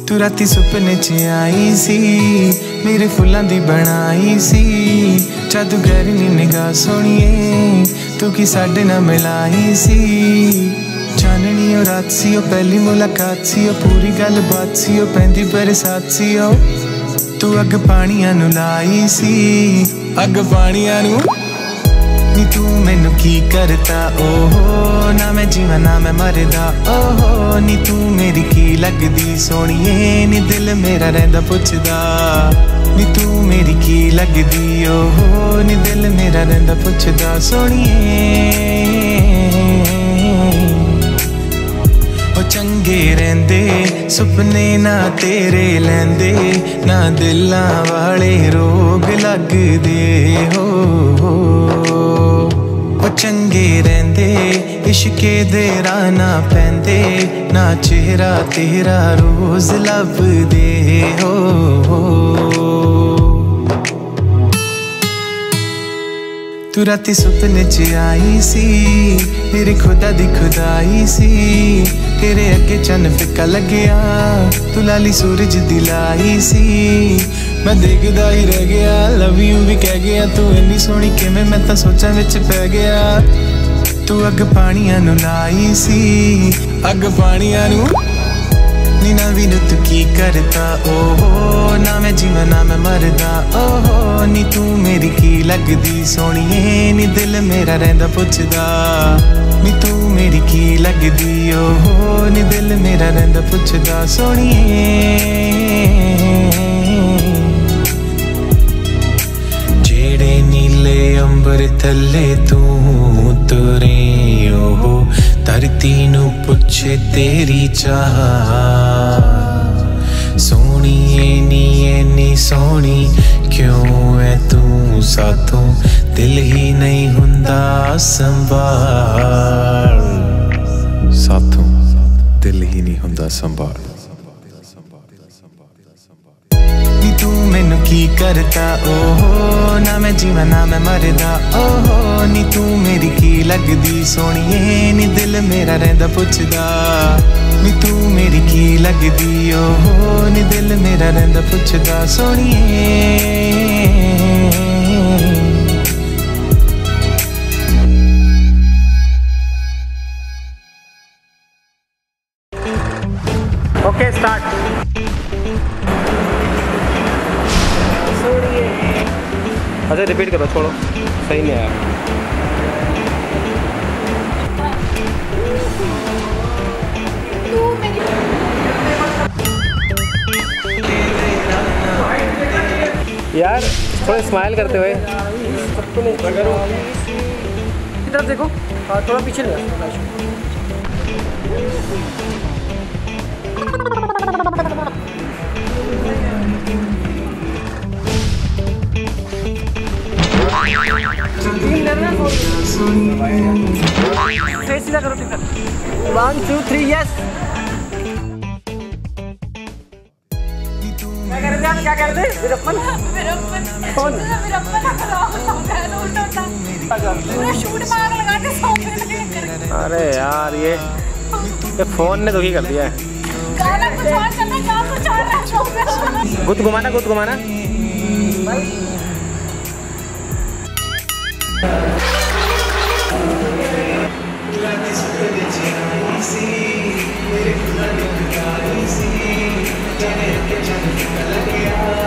तू राती सुपने च आई सी मेरे फुल्लां दी बनाई सी जादूगर नी निगाह सोहणिए तू की साडे नाल मिलाई सी चाननी ओ रात सी ओ पहली मुलाकात सी ओ पूरी गलबात सी ओ पैंदी बरसात सी ओ तू अग पानियां नू लाई सी अग पानियां नू नी तू मैनू की करता ओहो ना मैं जीवा ना मैं मरदा ओहो नी तू मेरी की लगदी सोहणिए नी दिल मेरा रहिंदा पुछदा नी तू मेरी की लगदी ओहो नी दिल मेरा रहिंदा पुछदा सोहणिए ओ चंगे रहिंदे सुपने ना तेरे लैंदे ना दिलां वाले रोग लगदे हो चंगे रहिंदे इश्के दे राह ना पैंदे ना चेहरा तेरा रोज लभदे हो तू राती सुपने च आई सी मेरे खुदा दी खुदाई सी तेरे अगे चन्न फिक्का लग्या तू लाली सूरज दी लाई सी मैं देखदा ही रह गया लव यू भी कह गया तू इन्नी सोहनी किवें मैं तां सोचां विच पै गया तू अग पानियां नू लाई सी अग पानियां नू नी नवी नू तू की करता ओहो ना मैं जीवा ना मैं मरदा ओहो नी तू मेरी की लगदी सोहणिए नी दिल मेरा रहिंदा पुछदा नी तू मेरी की लगदी ओहो नी दिल मेरा रहिंदा पुछदा सोहणिए जेड़े नीले अंबर थल्ले तू तुरे ओहो धरती नू पुछे तेरी चाह सोहणिए नी सोहनी क्यों है तू साथों दिल ही नहीं हुंदा संभाल साथों दिल ही नहीं हुंदा संभाल नी तू मैनू की करता ओहो ना मैं जीवा ना मैं मरदा ओहो नी तू मेरी की लगदी सोहणिए नी दिल मेरा रहिंदा पुछदा नी तू मेरी की लगदी ओहो नी दिल मेरा रहिंदा पुछदा सोहणिए ओके स्टार्ट अच्छा रिपीट करो छोड़ो सही नहीं आया यार थोड़ा स्माइल करते हुए इधर देखो हाँ थोड़ा पीछे ले सीधा करो 1 2 3 यस क्या कर रहे वीरप्पन कौन अरे यार ये फोन ने दुखी कर दिया है गुद घुमाना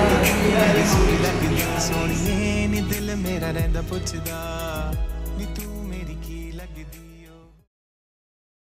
सोहणिए नी दिल मेरा रहिंदा पुछदा नी तू